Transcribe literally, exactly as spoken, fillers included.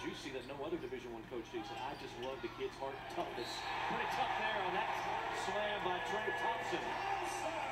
juicy that no other Division One coach did. I just love the kid's heart toughness. Pretty tough there on that slam by Trey Thompson.